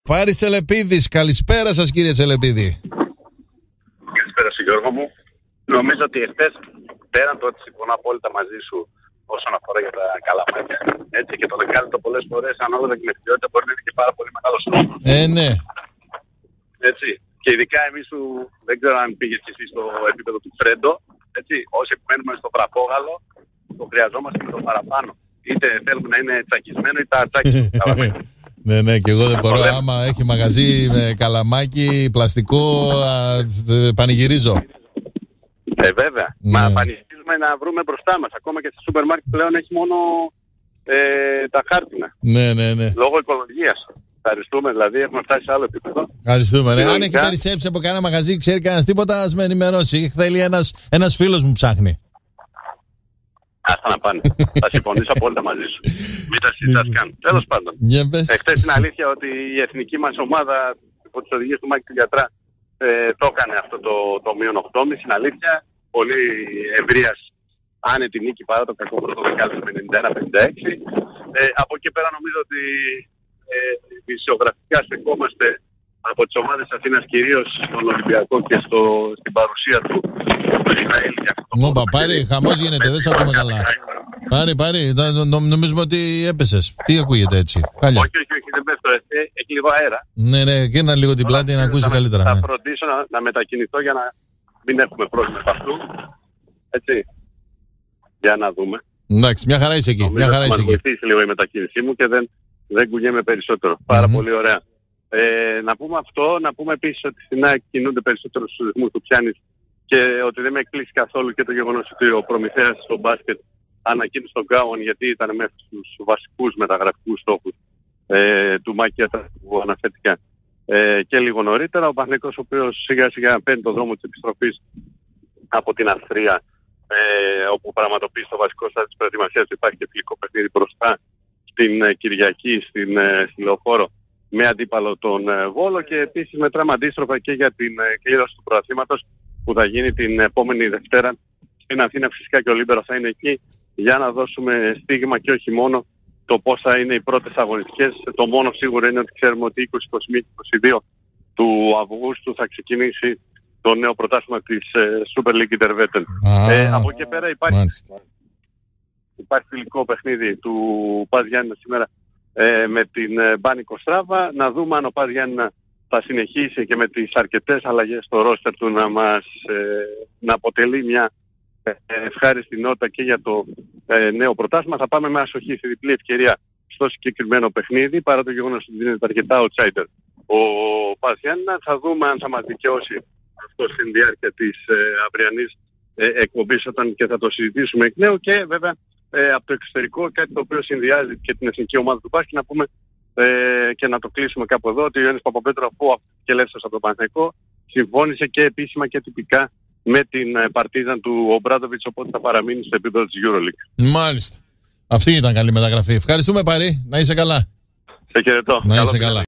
Πάρη Τσελεπίδης, καλησπέρα σας κύριε Τσελεπίδη. Καλησπέρα σου Γιώργο μου. Νομίζω ότι εχθές, πέραν το ότι συμφωνώ απόλυτα μαζί σου όσον αφορά για τα καλαμάκια, έτσι και το δεκάλεπτο πολλές φορές ανάλογα και με την ποιότητα μπορεί να είναι και πάρα πολύ μεγάλος χρόνος. Ναι. Έτσι. Και ειδικά εμείς που δεν ξέρω αν πήγες και εσύ στο επίπεδο του Φρέντο, έτσι, όσοι μένουμε στο βραχόγαλο, το χρειαζόμαστε με το παραπάνω. Είτε θέλουμε να είναι τσακισμένο είτε ατσάκι. Ναι, και εγώ δεν μπορώ. Άμα έχει μαγαζί με καλαμάκι, πλαστικό, πανηγυρίζω. Βέβαια. Μα πανηγυρίζουμε να βρούμε μπροστά μας. Ακόμα και στο σούπερ μάρκετ πλέον έχει μόνο τα χάρτινα. Ναι. Λόγω οικολογίας. Ευχαριστούμε, δηλαδή έχουμε φτάσει σε άλλο επίπεδο. Ευχαριστούμε. Ναι. Αν έχει περισσέψει από κανένα μαγαζί, ξέρει κανένα τίποτα, ας με ενημερώσει. Θέλει ένας φίλος μου ψάχνει. Άστα να πάνε. Θα συμφωνήσω απόλυτα μαζί σου. Μην τα συζητάς καν. Τέλος πάντων. Εχθές είναι αλήθεια ότι η εθνική μας ομάδα υπό τις οδηγίες του Μάκη του Γιατρά το έκανε αυτό το μείον 8,5. Είναι αλήθεια. Πολύ ευρείας άνετη νίκη παρά το κακό πρώτο δεκάλεπτο με 91-56. Από εκεί πέρα νομίζω ότι φυσιογραφικά στεκόμαστε από τις ομάδες Αθήνας κυρίως στον Ολυμπιακό και στην παρουσία του στο Ισραήλ. Πάρη, χαμός γίνεται, δεν σ' ακούμε καλά. Πάρη, νομίζουμε ότι έπεσες. Τι ακούγεται έτσι? Όχι, δεν πέφτω. Έχει λίγο αέρα. Ναι, γύρνα λίγο την πλάτη να ακούσει καλύτερα. Θα φροντίσω να μετακινηθώ για να μην έχουμε πρόβλημα από αυτού. Έτσι. Για να δούμε. Εντάξει, μια χαρά είσαι εκεί. Θα βοηθήσει λίγο η μετακίνησή μου και δεν κουνιέμαι περισσότερο. Πάρα πολύ ωραία. Να πούμε αυτό, να πούμε επίσης ότι στην ΑΕΚ κινούνται περισσότερο στους ρυθμούς του πιάνεις και ότι δεν με εκπλήσει καθόλου και το γεγονός ότι ο Προμηθέας στο μπάσκετ ανακοίνωσε τον Γκάουαν γιατί ήταν μέσα στους βασικούς μεταγραφικούς στόχους του Μάκη που αναφέρθηκα και λίγο νωρίτερα. Ο Παναθηναϊκός ο οποίος σιγά σιγά παίρνει τον δρόμο της επιστροφής από την Αυστρία όπου πραγματοποιεί στο βασικό στάδιο της προετοιμασίας του. Υπάρχει και φιλικό παιχνίδι μπροστά στην Κυριακή στην Λεωφόρο με αντίπαλο τον Βόλο και επίσης μετράμε αντίστροφα και για την κλήρωση του πρωταθλήματος που θα γίνει την επόμενη Δευτέρα στην Αθήνα. Φυσικά και ο Λίμπερο θα είναι εκεί για να δώσουμε στίγμα και όχι μόνο το πώς θα είναι οι πρώτες αγωνιστικές. Το μόνο σίγουρο είναι ότι ξέρουμε ότι 20, 21, 22 του Αυγούστου θα ξεκινήσει το νέο πρωτάθλημα της Super League Intervetten. Από εκεί πέρα υπάρχει φιλικό παιχνίδι του Πας Γιάννηνα σήμερα με την Μπάνη Κοστράβα. Να δούμε αν ο Πας Γιάννηνα θα συνεχίσει και με τις αρκετές αλλαγές στο ρόστερ του να αποτελεί μια ευχάριστη νότα και για το νέο πρωτάθλημα. Θα πάμε με άσοχη στη διπλή ευκαιρία στο συγκεκριμένο παιχνίδι παρά το γεγονός ότι δίνεται αρκετά outsider ο Πας Γιάννηνα. Θα δούμε αν θα μας δικαιώσει αυτό στην διάρκεια της αυριανής εκπομπής όταν και θα το συζητήσουμε εκ νέου και βέβαια από το εξωτερικό κάτι το οποίο συνδυάζει και την εθνική ομάδα του μπάσκετ να πούμε και να το κλείσουμε κάπου εδώ ότι ο Ιωάννης Παπαπέτρου αφού και ελεύθερος από το Παναθηναϊκό συμφώνησε και επίσημα και τυπικά με την Παρτίζαν του Ομπράντοβιτς οπότε θα παραμείνει στο επίπεδο της EuroLeague. Μάλιστα. Αυτή ήταν καλή μεταγραφή. Ευχαριστούμε Πάρη. Να είσαι καλά. Σε χαιρετώ. Να είσαι καλά.